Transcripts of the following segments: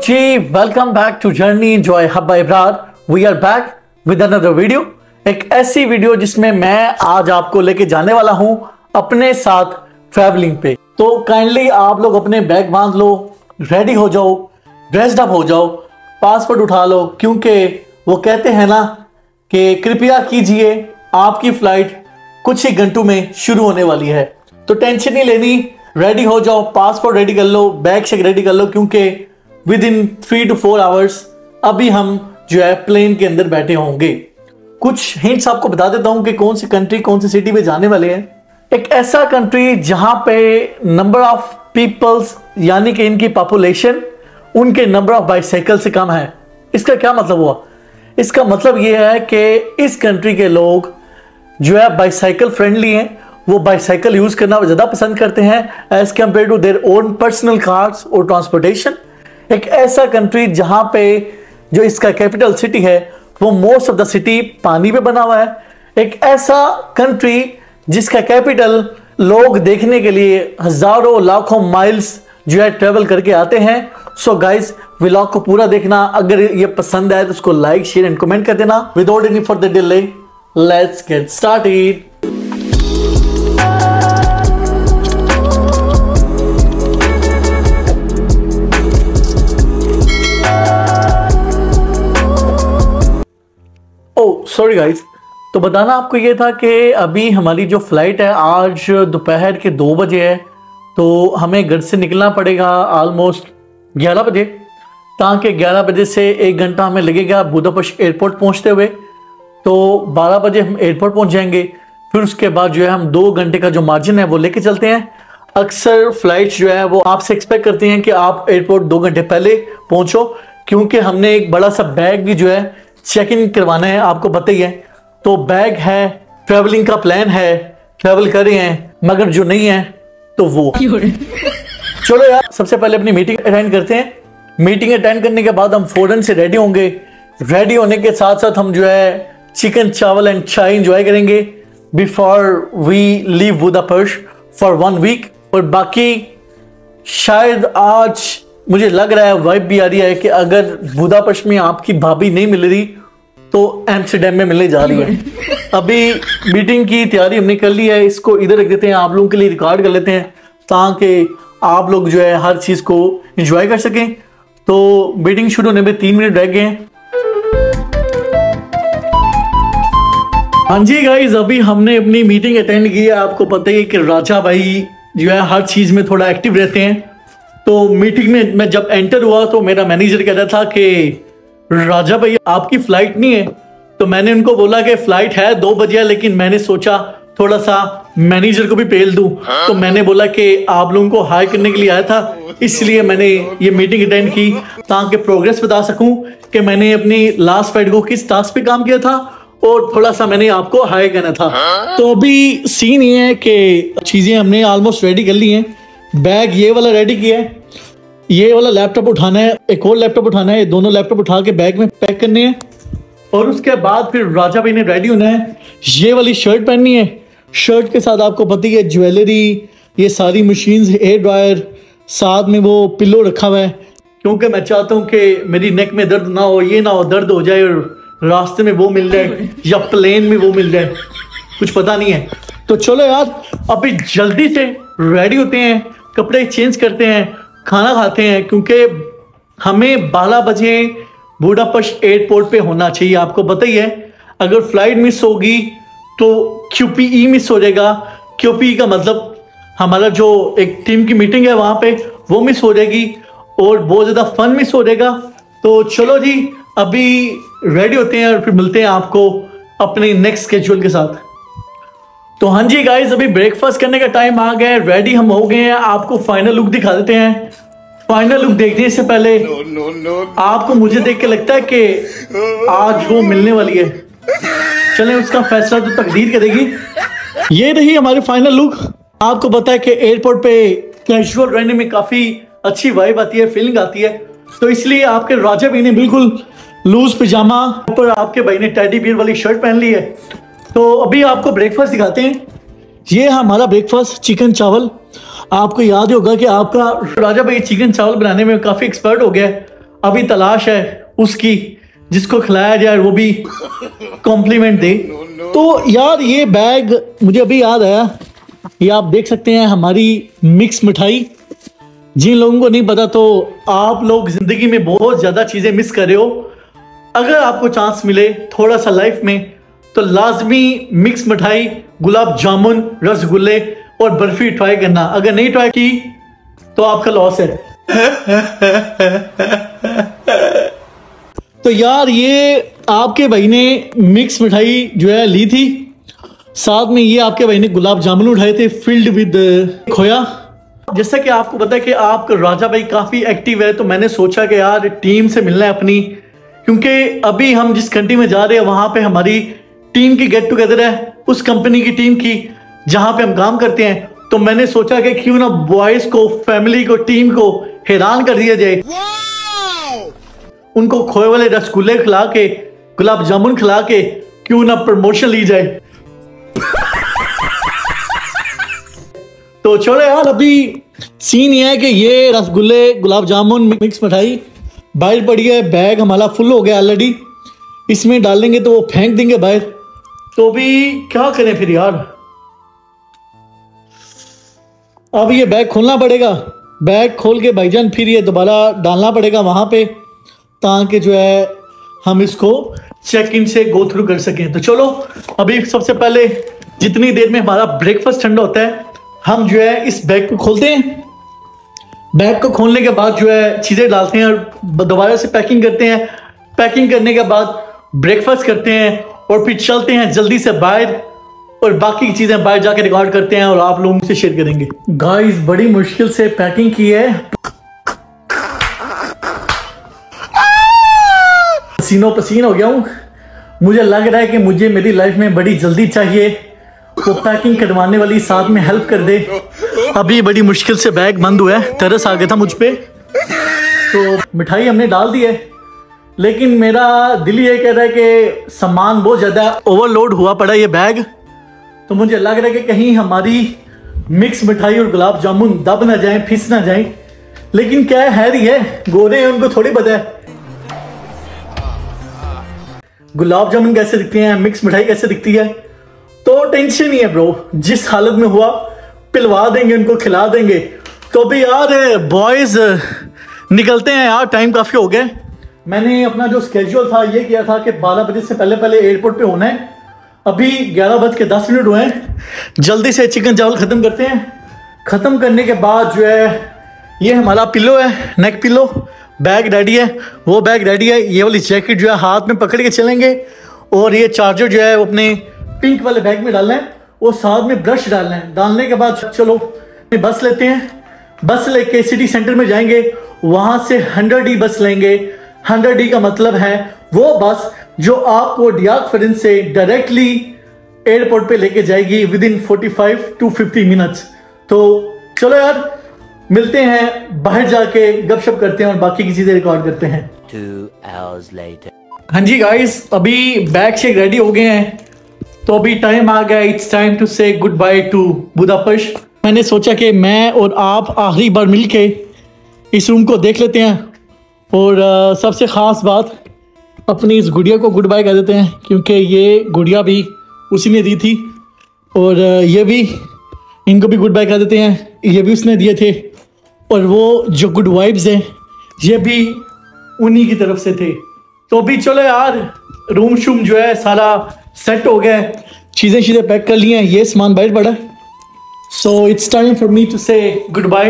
Ji, welcome back to journey joy hub by Ibrar. We are back with another video. एक ऐसी video जिसमें मैं आज आपको लेके जाने वाला हूं अपने साथ ट्रैवलिंग पे। तो काइंडली आप लोग अपने बैग बांध लो, रेडी हो जाओ, ड्रेस्ड अप हो जाओ, पासपोर्ट उठा लो, क्योंकि वो कहते हैं ना कि कृपया कीजिए आपकी फ्लाइट कुछ ही घंटों में शुरू होने वाली है। तो टेंशन नहीं लेनी, रेडी हो जाओ, पासपोर्ट रेडी कर लो, बैग शेक रेडी कर लो, क्योंकि विद इन 3 to 4 आवर्स अभी हम जो है प्लेन के अंदर बैठे होंगे। कुछ हिंट्स आपको बता देता हूं कि कौन सी कंट्री कौन सी सिटी पे जाने वाले हैं। एक ऐसा कंट्री जहां पे नंबर ऑफ पीपल्स यानी कि इनकी पॉपुलेशन उनके नंबर ऑफ बाइसाइकिल से कम है। इसका क्या मतलब हुआ? इसका मतलब यह है कि इस कंट्री के लोग जो है बाइसाइकिल फ्रेंडली हैं, वो बाइसाइकिल यूज करना ज्यादा पसंद करते हैं as compared to their own personal cars और ट्रांसपोर्टेशन। एक ऐसा कंट्री जहां पे जो इसका कैपिटल सिटी है वो मोस्ट ऑफ द सिटी पानी पे बना हुआ है। एक ऐसा कंट्री जिसका कैपिटल लोग देखने के लिए हजारों लाखों माइल्स जो है ट्रेवल करके आते हैं। सो गाइस, व्लॉग को पूरा देखना। अगर ये पसंद आए तो उसको लाइक, शेयर एंड कमेंट कर देना। Without any further delay, let's get started. Sorry guys, तो बताना आपको ये था कि अभी हमारी जो फ्लाइट है आज दोपहर के 2 बजे है, तो हमें घर से निकलना पड़ेगा ऑलमोस्ट 11 बजे, ताकि 11 बजे से 1 घंटा हमें लगेगा बुदापेस्ट एयरपोर्ट पहुंचते हुए। तो 12 बजे हम एयरपोर्ट पहुंच जाएंगे। फिर उसके बाद जो है हम 2 घंटे का जो मार्जिन है वो लेके चलते हैं। अक्सर फ्लाइट जो है वो आपसे एक्सपेक्ट करती हैं कि आप एयरपोर्ट 2 घंटे पहले पहुंचो, क्योंकि हमने एक बड़ा सा बैग भी जो है चेक इन करवाना है, आपको पता ही है। तो बैग है, ट्रैवलिंग का प्लान है, ट्रैवल कर रहे हैं, मगर जो नहीं है तो वो चलो यार, सबसे पहले अपनी मीटिंग अटेंड करते हैं। मीटिंग अटेंड करने के बाद हम फौरन से रेडी होंगे। रेडी होने के साथ साथ हम जो है चिकन, चावल एंड चाय एंजॉय करेंगे before we leave Budapest for 1 week. और बाकी शायद आज मुझे लग रहा है, वाइब भी आ रही है कि अगर बुदापेस्ट में आपकी भाभी नहीं मिल रही तो एम्स्टर्डम में मिलने जा रही है। अभी मीटिंग की तैयारी हमने कर ली है, इसको इधर रख देते हैं, आप लोगों के लिए रिकॉर्ड कर लेते हैं ताकि आप लोग जो है हर चीज को एंजॉय कर सकें। तो मीटिंग शुरू होने में 3 मिनट रह गए हैं। हाँ जी गाइज, अभी हमने अपनी मीटिंग अटेंड की है। आपको पता ही है कि राजा भाई जो है हर चीज में थोड़ा एक्टिव रहते हैं। तो मीटिंग में मैं जब एंटर हुआ तो मेरा मैनेजर कह रहा था कि राजा भाई आपकी फ्लाइट नहीं है। तो मैंने उनको बोला कि फ्लाइट है 2 बजे, लेकिन मैंने सोचा थोड़ा सा मैनेजर को भी पेल दूं। तो मैंने बोला कि आप लोगों को हाई करने के लिए आया था, इसलिए मैंने ये मीटिंग अटेंड की ताकि प्रोग्रेस बता सकूं कि मैंने अपनी लास्ट फ्लाइट को किस टास्क पे काम किया था, और थोड़ा सा मैंने आपको हाई करना था। तो अभी सीन ये है कि चीजें हमने ऑलमोस्ट रेडी कर ली हैं। बैग ये वाला रेडी किया है, ये वाला लैपटॉप उठाना है, एक और लैपटॉप उठाना है, दोनों लैपटॉप उठा के बैग में पैक करने हैं। और उसके बाद फिर राजा भाई ने रेडी होना है। ये वाली शर्ट पहननी है, शर्ट के साथ आपको पता ही है ज्वेलरी, ये सारी मशीन्स, हेयर ड्रायर, साथ में वो पिलो रखा हुआ है, क्योंकि मैं चाहता हूँ कि मेरी नेक में दर्द ना हो, ये ना हो दर्द हो जाए और रास्ते में वो मिल जाए या प्लेन में वो मिल जाए, कुछ पता नहीं है। तो चलो यार, अभी जल्दी से रेडी होते हैं, कपड़े चेंज करते हैं, खाना खाते हैं, क्योंकि हमें 12 बजे बुडापेस्ट एयरपोर्ट पे होना चाहिए। आपको पता ही है, अगर फ्लाइट मिस होगी तो QPE मिस हो जाएगा। QPE का मतलब हमारा जो एक टीम की मीटिंग है वहां पे वो मिस हो जाएगी और बहुत ज्यादा फन मिस हो जाएगा। तो चलो जी, अभी रेडी होते हैं और फिर मिलते हैं आपको अपने नेक्स्ट स्केड्यूल के साथ। तो हाँ जी गाइस, अभी ब्रेकफास्ट करने का टाइम आ गया है, रेडी हम हो गए हैं। आपको फाइनल लुक दिखा देते हैं। फाइनल लुक देखने से पहले आपको मुझे देख के लगता है कि आज वो मिलने वाली है। चलें, उसका फैसला तो तकदीर करेगी। ये रही हमारी फाइनल लुक। आपको पता है कि एयरपोर्ट पे कैजुअल रहने में काफी अच्छी वाइब आती है, फीलिंग आती है। तो इसलिए आपके राजा भाई ने बिल्कुल लूज पिजामा, ऊपर आपके भाई ने टेडी बियर वाली शर्ट पहन ली है। तो अभी आपको ब्रेकफास्ट दिखाते हैं। ये हमारा ब्रेकफास्ट, चिकन चावल। आपको याद होगा कि आपका राजा भाई चिकन चावल बनाने में काफ़ी एक्सपर्ट हो गया है। अभी तलाश है उसकी जिसको खिलाया जाए वो भी कॉम्प्लीमेंट दे। तो यार ये बैग मुझे अभी याद आया, ये आप देख सकते हैं हमारी मिक्स मिठाई। जिन लोगों को नहीं पता तो आप लोग जिंदगी में बहुत ज़्यादा चीज़ें मिस कर रहे हो। अगर आपको चांस मिले थोड़ा सा लाइफ में तो लाजमी मिक्स मिठाई, गुलाब जामुन, रसगुल्ले और बर्फी ट्राई करना। अगर नहीं ट्राई की तो आपका लॉस है। तो यार ये आपके भाई ने मिक्स मिठाई जो है ली थी, साथ में ये आपके भाई ने गुलाब जामुन उठाए थे फिल्ड विद खोया। जैसा कि आपको पता है कि आपका राजा भाई काफ़ी एक्टिव है, तो मैंने सोचा कि यार टीम से मिलना है अपनी, क्योंकि अभी हम जिस कंट्री में जा रहे हैं वहाँ पे हमारी टीम की गेट टुगेदर है, उस कंपनी की टीम की जहाँ पे हम काम करते हैं। तो मैंने सोचा कि क्यों ना बॉयज़ को, फैमिली को, टीम को हैरान कर दिया जाए। उनको खोए वाले रसगुल्ले खिला के, गुलाब जामुन खिला के क्यों ना प्रमोशन ली जाए। तो चलो यार, अभी सीन ये है कि ये रसगुल्ले, गुलाब जामुन, मिक्स मिठाई बाहर पड़ी है। बैग हमारा फुल हो गया ऑलरेडी, इसमें डालेंगे तो वो फेंक देंगे बाहर। तो अभी क्या करें फिर यार, अब ये बैग खोलना पड़ेगा। बैग खोल के भाईजान फिर ये दोबारा डालना पड़ेगा वहाँ पे, ताकि जो है हम इसको चेक इन से गो थ्रू कर सकें। तो चलो अभी सबसे पहले जितनी देर में हमारा ब्रेकफास्ट ठंडा होता है, हम जो है इस बैग को खोलते हैं। बैग को खोलने के बाद जो है चीज़ें डालते हैं और दोबारा से पैकिंग करते हैं। पैकिंग करने के बाद ब्रेकफास्ट करते हैं और फिर चलते हैं जल्दी से बाहर, और बाकी चीज़ें बाहर जाके रिकॉर्ड करते हैं और आप लोगों से शेयर करेंगे। गाइस बड़ी मुश्किल से पैकिंग की है, पसीनो पसीन हो गया हूँ। मुझे लग रहा है कि मुझे मेरी लाइफ में बड़ी जल्दी चाहिए, वो पैकिंग करवाने वाली साथ में हेल्प कर दे। अभी बड़ी मुश्किल से बैग बंद हुआ है, तरस आ गया था मुझ पे। तो मिठाई हमने डाल दी है, लेकिन मेरा दिल ये कह रहा है कि सामान बहुत ज़्यादा ओवरलोड हुआ पड़ा ये बैग। तो मुझे लग रहा है कि कहीं हमारी मिक्स मिठाई और गुलाब जामुन दब ना जाए, फिस ना जाए। लेकिन क्या है ही है, गोरे हैं, उनको थोड़ी पता है गुलाब जामुन कैसे दिखते हैं, मिक्स मिठाई कैसे दिखती है। तो टेंशन नहीं है ब्रो, जिस हालत में हुआ पिलवा देंगे, उनको खिला देंगे। तो अभी यार बॉयज निकलते हैं यार, टाइम काफ़ी हो गया। मैंने अपना जो स्केड्यूल था ये किया था कि 12 बजे से पहले पहले एयरपोर्ट पे होना है। अभी 11:10 हुए हैं, जल्दी से चिकन चावल ख़त्म करते हैं। ख़त्म करने के बाद जो है ये हमारा पिलो है, नेक पिलो, बैग रेडी है, वो बैग रेडी है। ये वाली जैकेट जो है हाथ में पकड़ के चलेंगे, और ये चार्जर जो है वो अपने पिंक वाले बैग में डालना है, और साथ में ब्रश डालना है। डालने के बाद चलो बस लेते हैं। बस लेके सिटी सेंटर में जाएंगे, वहाँ से 100D बस लेंगे। 100D का मतलब है वो बस जो आपको डियाक फरेंस से डायरेक्टली एयरपोर्ट पे लेके जाएगी विदिन 45 to 50 मिनट्स। तो चलो यार मिलते हैं, बाहर जाके गपशप करते हैं और बाकी की चीजें रिकॉर्ड करते हैं। 2 hours later. हाँ जी गाइस, अभी बैग शेक रेडी हो गए हैं, तो अभी टाइम आ गया, it's time to say goodbye to Budapest. मैंने सोचा कि मैं और आप आखिरी बार मिलके इस रूम को देख लेते हैं, और सबसे ख़ास बात अपनी इस गुड़िया को गुड बाय कर देते हैं, क्योंकि ये गुड़िया भी उसी ने दी थी, और ये भी, इनको भी गुड बाय कर देते हैं, ये भी उसने दिए थे। और वो जो गुड वाइब्स हैं ये भी उन्हीं की तरफ से थे। तो अभी चलो यार, रूम शूम जो है सारा सेट हो गया है, चीज़ें पैक कर ली हैं, ये सामान बाहर पड़ा है। So it's time for me to say goodbye.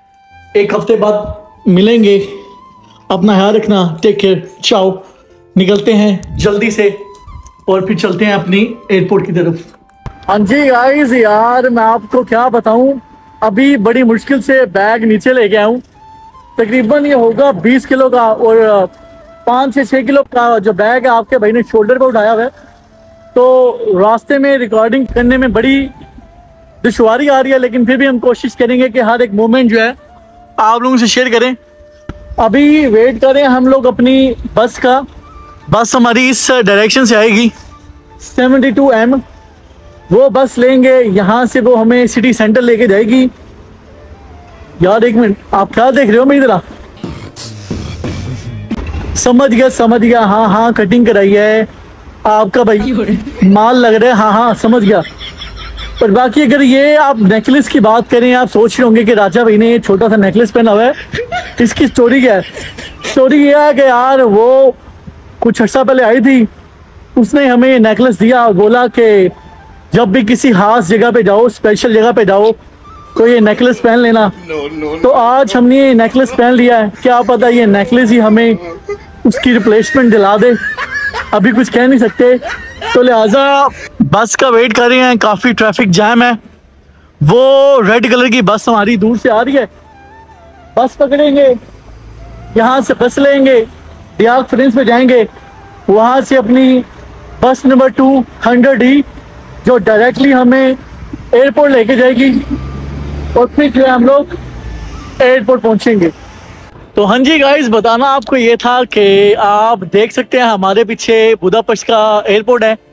एक हफ्ते बाद मिलेंगे, अपना ख्याल रखना, टेक केयर, चाओ। निकलते हैं जल्दी से और फिर चलते हैं अपनी एयरपोर्ट की तरफ। हाँ जी गाइस, यार मैं आपको क्या बताऊं, अभी बड़ी मुश्किल से बैग नीचे लेके आया हूँ। तकरीबन ये होगा 20 किलो का, और 5 से 6 किलो का जो बैग है आपके भाई ने शोल्डर पर उठाया हुआ है। तो रास्ते में रिकॉर्डिंग करने में बड़ी दुश्वारी आ रही है, लेकिन फिर भी हम कोशिश करेंगे कि हर एक मोमेंट जो है आप लोगों से शेयर करें। अभी वेट करें हम लोग अपनी बस का। बस हमारी इस डायरेक्शन से आएगी 72M, वो बस लेंगे, यहाँ से वो हमें सिटी सेंटर लेके जाएगी। यार एक मिनट, आप क्या देख रहे हो मेरी तरह? समझ गया। हाँ हाँ, कटिंग कराई है आपका भाई, माल लग रहा है। हाँ हाँ, समझ गया। पर बाकी अगर ये आप नेकलेस की बात करें, आप सोच रहे होंगे कि राजा भाई ने छोटा सा नेकलेस पहना हुआ है, इसकी स्टोरी क्या है? स्टोरी ये है कि यार वो कुछ अर्सा पहले आई थी, उसने हमें नेकलेस दिया और बोला कि जब भी किसी खास जगह पे जाओ, स्पेशल जगह पे जाओ, तो ये नेकलेस पहन लेना। तो आज हमने ये नेकलेस पहन लिया है। क्या पता ये नेकलेस ही हमें उसकी रिप्लेसमेंट दिला दे, अभी कुछ कह नहीं सकते। तो लिहाजा बस का वेट कर रहे हैं, काफ़ी ट्रैफिक जैम है। वो रेड कलर की बस हमारी दूर से आ रही है, बस पकड़ेंगे, यहाँ से बस लेंगे, डियाग फ्रेंस में जाएंगे, वहाँ से अपनी बस नंबर 200 जो डायरेक्टली हमें एयरपोर्ट लेके जाएगी, और फिर जो है हम लोग एयरपोर्ट पहुँचेंगे। तो हाँ जी गाइस, बताना आपको ये था कि आप देख सकते हैं हमारे पीछे बुदापेस्ट का एयरपोर्ट है।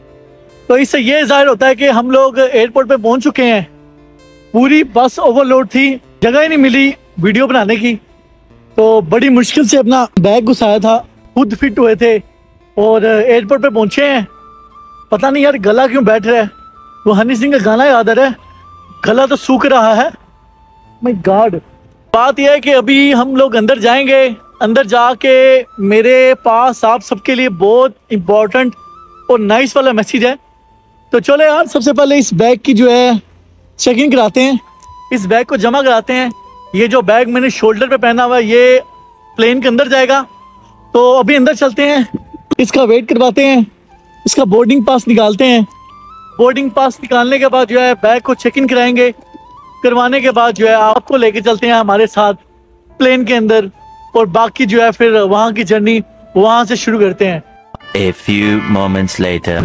तो इससे ये जाहिर होता है कि हम लोग एयरपोर्ट पे पहुंच चुके हैं। पूरी बस ओवरलोड थी, जगह ही नहीं मिली वीडियो बनाने की, तो बड़ी मुश्किल से अपना बैग घुसाया था, खुद फिट हुए थे और एयरपोर्ट पे पहुंचे हैं। पता नहीं यार गला क्यों बैठ रहा है, वो हनी सिंह का गाना याद आ रहा है, गला तो सूख रहा है। My God. बात यह है कि अभी हम लोग अंदर जाएंगे, अंदर जाके मेरे पास आप सबके लिए बहुत इम्पोर्टेंट और नाइस वाला मैसेज है। तो चलो यार, सबसे पहले इस बैग की जो है चेकिंग कराते हैं, इस बैग को जमा कराते हैं। ये जो बैग मैंने शोल्डर पे पहना हुआ है ये प्लेन के अंदर जाएगा। तो अभी अंदर चलते हैं, इसका वेट करवाते हैं, इसका बोर्डिंग पास निकालते हैं। बोर्डिंग पास निकालने के बाद जो है बैग को चेक इन कराएंगे, करवाने के बाद जो है आपको लेके चलते हैं हमारे साथ प्लेन के अंदर, और बाकी जो है फिर वहाँ की जर्नी वहाँ से शुरू करते हैं। A few moments later.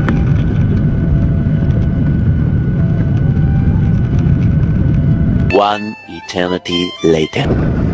One eternity later.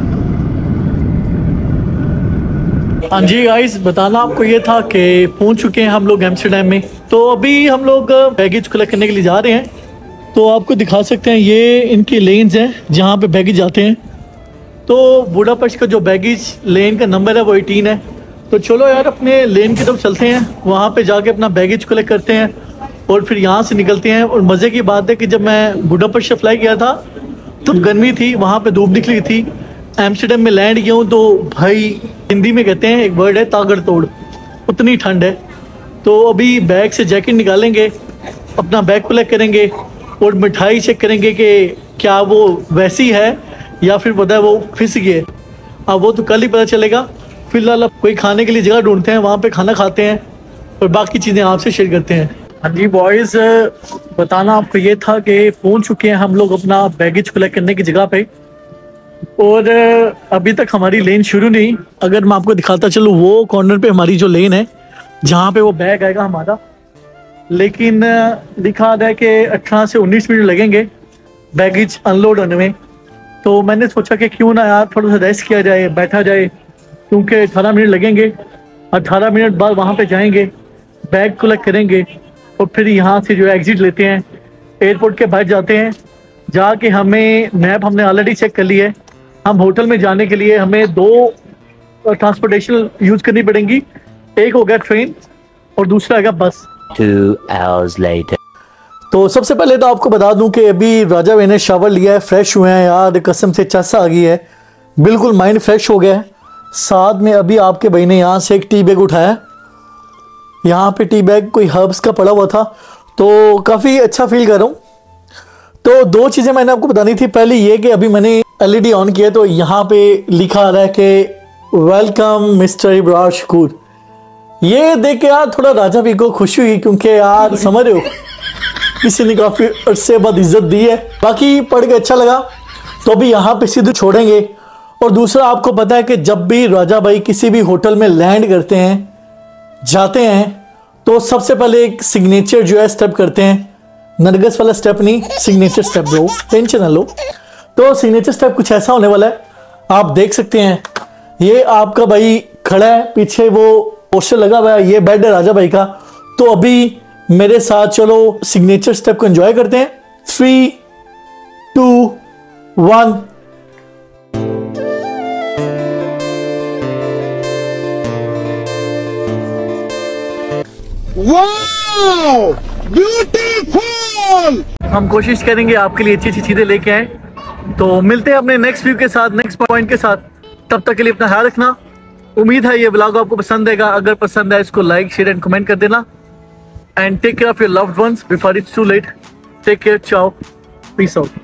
हाँ जी गाइस, बताना आपको ये था कि पहुंच चुके हैं हम लोग एम्स्टर्डम में। तो अभी हम लोग बैगेज कलेक्ट करने के लिए जा रहे हैं। तो आपको दिखा सकते हैं ये इनकी लेन्स हैं जहाँ पे बैगेज जाते हैं। तो बुडापेस्ट का जो बैगेज लेन का नंबर है वो 18 है। तो चलो यार अपने लेन की तरफ चलते हैं, वहाँ पे जाके अपना बैगेज कलेक्ट करते हैं और फिर यहाँ से निकलते हैं। और मज़े की बात है कि जब मैं बुडापेस्ट से फ्लाई किया था तो गर्मी थी, वहाँ पे धूप निकली थी। एम्स्टर्डम में लैंड किया हूँ तो भाई हिंदी में कहते हैं एक वर्ड है तागड़ तोड़, उतनी ठंड है। तो अभी बैग से जैकेट निकालेंगे, अपना बैग कलेक्ट करेंगे और मिठाई चेक करेंगे कि क्या वो वैसी है या फिर पता है वो फिस गई है। अब वो तो कल ही पता चलेगा। फिलहाल अब कोई खाने के लिए जगह ढूंढते हैं, वहाँ पे खाना खाते हैं और बाकी चीज़ें आपसे शेयर करते हैं। हाँ जी बॉयज़, बताना आपको ये था कि पहुँच चुके हैं हम लोग अपना बैगेज कलेक्ट करने की जगह पे, और अभी तक हमारी लेन शुरू नहीं। अगर मैं आपको दिखाता चलूँ वो कॉर्नर पे हमारी जो लेन है जहाँ पे वो बैग आएगा हमारा, लेकिन लिखा है कि 18 से 19 मिनट लगेंगे बैगेज अनलोड होने में। तो मैंने सोचा कि क्यों ना यार थोड़ा सा रेस्ट किया जाए, बैठा जाए, क्योंकि 18 मिनट लगेंगे। 18 मिनट बाद वहाँ पे जाएंगे, बैग कलेक्ट करेंगे और फिर यहाँ से जो है एग्जिट लेते हैं, एयरपोर्ट के बाहर जाते हैं। जाके हमें मैप हमने ऑलरेडी चेक कर लिया है। हम होटल में जाने के लिए हमें 2 ट्रांसपोर्टेशन यूज़ करनी पड़ेंगी, एक हो गया ट्रेन और दूसरा है बस। 2 hours later. तो सबसे पहले तो आपको बता दूं कि अभी राजा भाई ने शावर लिया है, फ्रेश हुए हैं यार, कसम से चस्सा आ गई है, बिल्कुल माइंड फ्रेश हो गया है। साथ में अभी आपके भाई ने यहाँ से एक टी बैग उठाया, यहाँ पे टी बैग कोई हर्ब्स का पड़ा हुआ था, तो काफ़ी अच्छा फील कर रहा हूँ। तो 2 चीज़ें मैंने आपको बतानी थी। पहले ये कि अभी मैंने LED ऑन किया तो यहाँ पे लिखा आ रहा है कि वेलकम मिस्टर इब्रार शकूर। ये देख के यार थोड़ा राजा भी को खुशी हुई, क्योंकि यार समझ रहे हो किसी ने काफ़ी अरसे बाद इज्जत दी है। बाकी पढ़ के अच्छा लगा। तो अभी यहाँ पे सीधे छोड़ेंगे। और दूसरा आपको पता है कि जब भी राजा भाई किसी भी होटल में लैंड करते हैं, जाते हैं, तो सबसे पहले एक सिग्नेचर जो है स्टेप करते हैं। नरगस वाला स्टेप नहीं, सिग्नेचर स्टेप ब्रो, टेंशन ना लो। तो सिग्नेचर स्टेप कुछ ऐसा होने वाला है, आप देख सकते हैं। ये आपका भाई खड़ा है, पीछे वो पोस्टर लगा हुआ है, ये बेड है राजा भाई का। तो अभी मेरे साथ चलो सिग्नेचर स्टेप को एंजॉय करते हैं। 3, 2, 1। ब्यूटीफुल। हम कोशिश करेंगे आपके लिए अच्छी अच्छी चीजें लेके आए। तो मिलते हैं अपने नेक्स्ट व्यू के साथ, नेक्स्ट पॉइंट के साथ। तब तक के लिए अपना ख्याल रखना। उम्मीद है ये ब्लॉग आपको पसंद आएगा। अगर पसंद आए इसको लाइक, शेयर एंड कमेंट कर देना। And take care of your loved ones before it's too late. Take care, ciao, peace out.